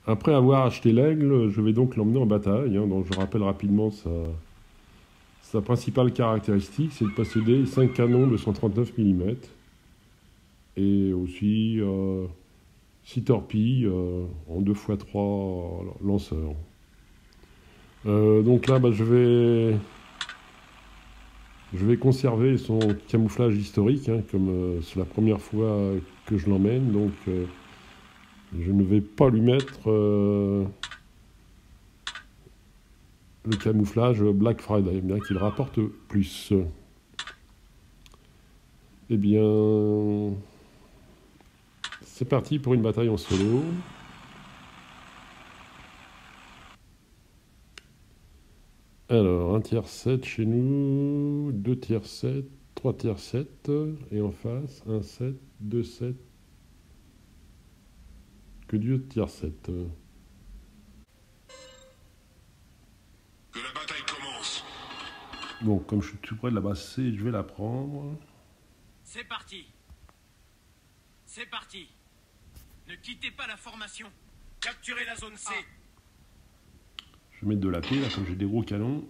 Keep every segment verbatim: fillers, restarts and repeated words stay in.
Après avoir acheté l'aigle, je vais donc l'emmener en bataille, hein, donc je rappelle rapidement sa, sa principale caractéristique, c'est de posséder cinq canons de cent trente-neuf millimètres et aussi euh, six torpilles euh, en deux fois trois lanceurs. Euh, donc là, bah, je vais je vais conserver son camouflage historique, hein, comme euh, c'est la première fois que je l'emmène, donc euh, je ne vais pas lui mettre euh, le camouflage Black Friday, bien qu'il rapporte plus. Eh bien, c'est parti pour une bataille en solo. Alors, un tiers sept chez nous, deux tiers sept, trois tiers sept, et en face, un sept, deux sept, que Dieu tiers sept. Que la bataille commence. Bon, comme je suis tout près de la base C, je vais la prendre. C'est parti. C'est parti. Ne quittez pas la formation. Capturez la zone C. Ah. Je vais mettre de la paix, là, comme j'ai des gros canons.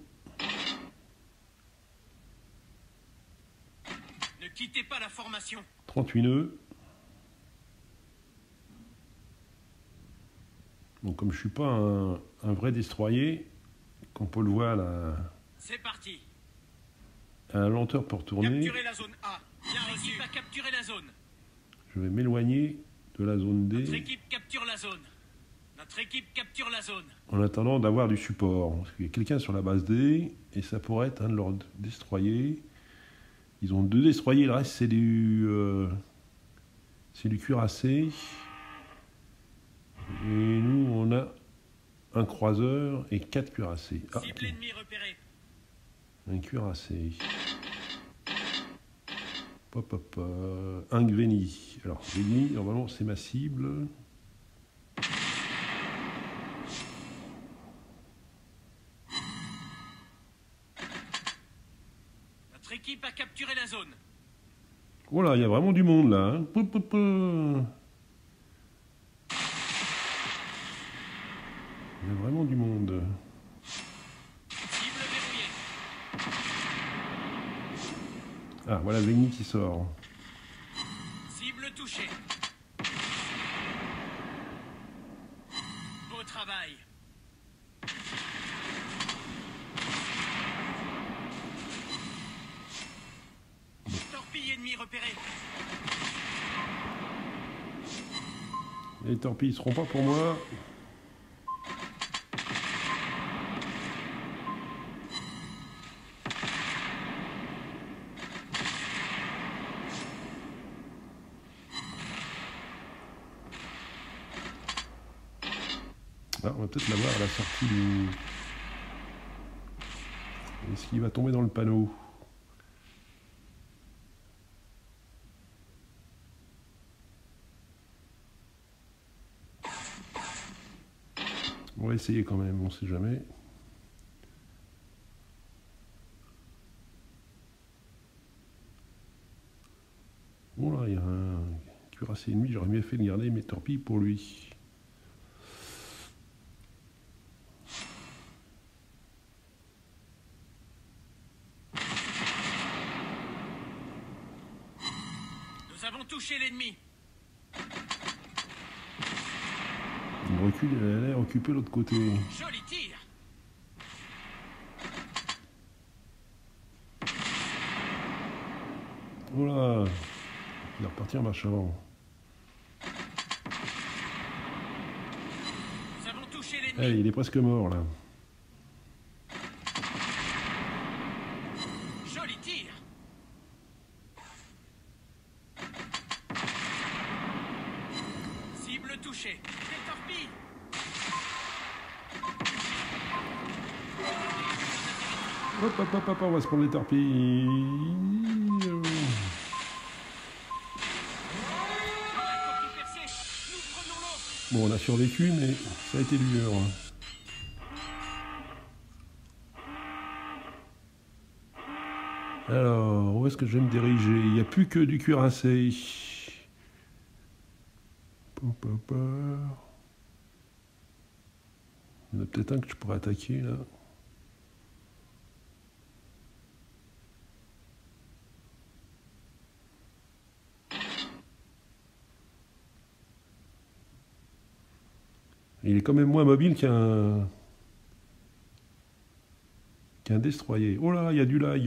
Ne quittez pas la formation. trente-huit nœuds. Donc, comme je ne suis pas un, un vrai destroyer, qu'on peut le voir là, c'est parti. À la lenteur pour tourner. Capturez la zone A. Bien reçu. Va capturer la zone. Je vais m'éloigner de la zone D. Notre équipe capture la zone. Notre équipe capture la zone. En attendant d'avoir du support. Parce qu'il y a quelqu'un sur la base D, et ça pourrait être un de leurs destroyers. Ils ont deux destroyers, le reste c'est du... Euh, c'est du cuirassé. Et nous, on a un croiseur et quatre cuirassés. Ah, cible ennemi repéré. Un cuirassé. Hop, hop, euh, un Gvény. Alors, Gvény, normalement, c'est ma cible. Notre équipe a capturé la zone. Voilà, il y a vraiment du monde là. Hein. Pou, pou, pou. Il y a vraiment du monde. Cible verrouillée. Ah, voilà Véni qui sort. Cible touchée. Beau travail. Torpille ennemie repérée. Les torpilles ne seront pas pour moi. Ah, on va peut-être l'avoir à la sortie du... Est-ce qu'il va tomber dans le panneau? On va essayer quand même, on ne sait jamais. Bon là, il y a un cuirassé ennemi, j'aurais mieux fait de garder mes torpilles pour lui. Nous avons touché l'ennemi. Il recule, il a l'air occupé de l'autre côté. Joli tir. Voilà, il est reparti en marche avant. Nous avons touché l'ennemi. Hey, il est presque mort là. Joli tir. Cible touchée. Des torpilles. Hop, hop, hop, hop, on va se prendre les torpilles. Bon, on a survécu, mais ça a été dur. Alors, où est-ce que je vais me diriger? Il n'y a plus que du cuirassé. Il y en a peut-être un que je pourrais attaquer là. Il est quand même moins mobile qu'un qu'un destroyer. Oh là, il y a du lag.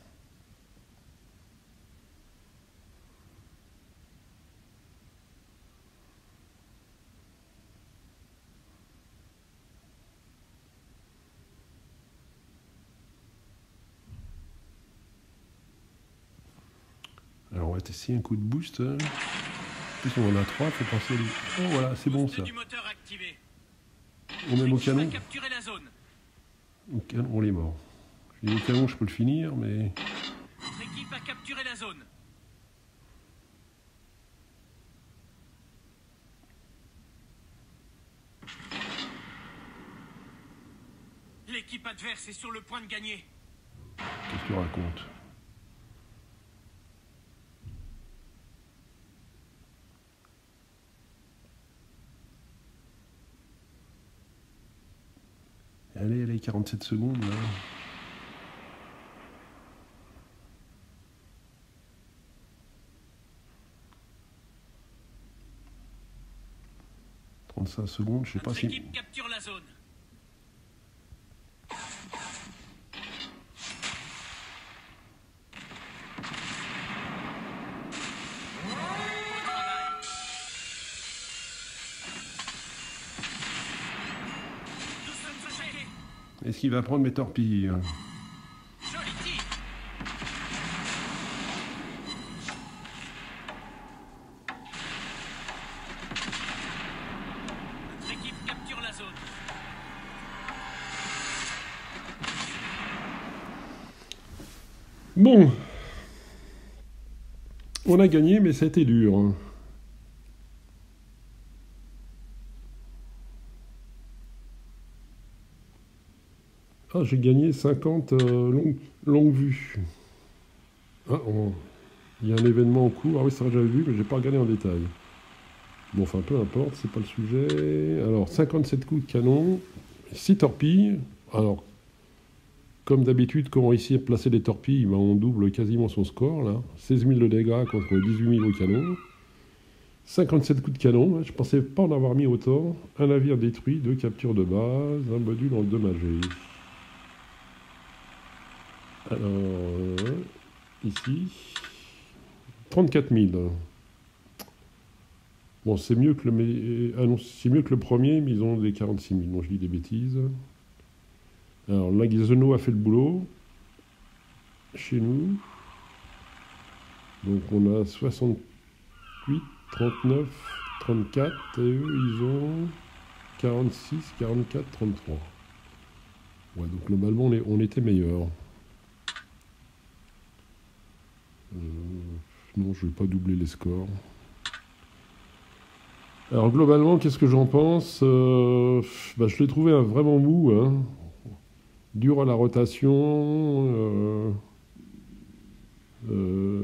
Alors on va tester un coup de boost. En plus on en a trois, faut penser. Oh voilà, c'est bon ça. Du moteur activé. On met au L'équipe canon. a capturé la zone. Au canon, on est mort. J'ai dit au canon, je peux le finir, mais. Notre équipe a capturé la zone. L'équipe adverse est sur le point de gagner. Qu'est-ce que tu racontes? Allez, allez, quarante-sept secondes là. trente-cinq secondes, je sais pas Notre si. équipe capture la zone. Nous sommes attaqués. Est-ce qu'il va prendre mes torpilles? Joli tir. Notre équipe capture la zone. Bon. On a gagné, mais ça a été dur. Ah, j'ai gagné cinquante euh, longues longue vues. Ah, on- il y a un événement en cours. Ah oui, ça j'avais vu, mais j'ai pas regardé en détail. Bon, enfin, peu importe, c'est pas le sujet. Alors, cinquante-sept coups de canon, six torpilles. Alors, comme d'habitude, quand on réussit à placer des torpilles, ben, on double quasiment son score, là. seize mille de dégâts contre dix-huit mille au canon. cinquante-sept coups de canon, je pensais pas en avoir mis autant. Un navire détruit, deux captures de base, un module endommagé. Alors, euh, ici, trente-quatre mille. Bon, c'est mieux que le, mais- ah non, c'est mieux que le premier, mais ils ont des quarante-six mille. Bon, je dis des bêtises. Alors, là, Gizeno a fait le boulot. Chez nous. Donc, on a soixante-huit, trente-neuf, trente-quatre. Et eux, ils ont quarante-six, quarante-quatre, trente-trois. Ouais, donc, globalement, on, est- on était meilleurs. Euh, non, je vais pas doubler les scores. Alors globalement, qu'est-ce que j'en pense? Euh, bah, je l'ai trouvé un vraiment mou, hein. Dur à la rotation, euh, euh,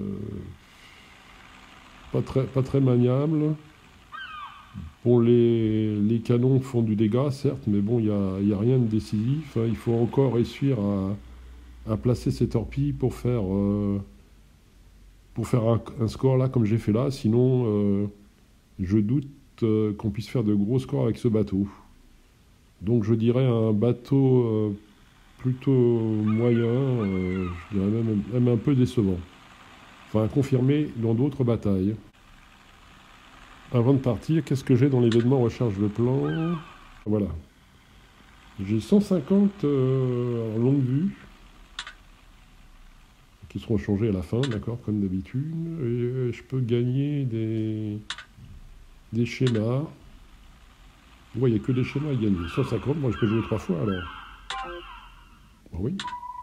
pas très, pas très maniable. Bon, les, les canons font du dégât, certes, mais bon, il n'y a, il y a rien de décisif, hein. Il faut encore réussir à, à placer ces torpilles pour faire, euh, pour faire un, un score là, comme j'ai fait là. Sinon, euh, je doute euh, qu'on puisse faire de gros scores avec ce bateau. Donc je dirais un bateau euh, plutôt moyen, euh, je dirais même, même un peu décevant. Enfin, confirmé dans d'autres batailles. Avant de partir, qu'est-ce que j'ai dans l'événement recharge de plan? Voilà. J'ai cent cinquante euh, en longue vue, qui seront changés à la fin, d'accord, comme d'habitude. Et euh, je peux gagner des, des schémas. Ouais, il n'y a que des schémas à gagner. cent cinquante, moi je peux jouer trois fois alors. Bon, oui.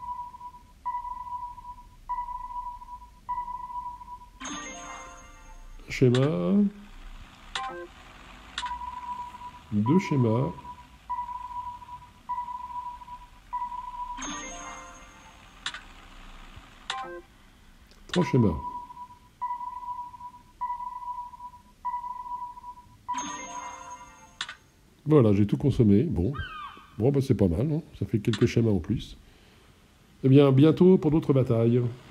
Schéma. Deux schémas. Trois schémas. Voilà, j'ai tout consommé. Bon. Bon, bah, c'est pas mal, hein, ça fait quelques schémas en plus. Eh bien, bientôt pour d'autres batailles.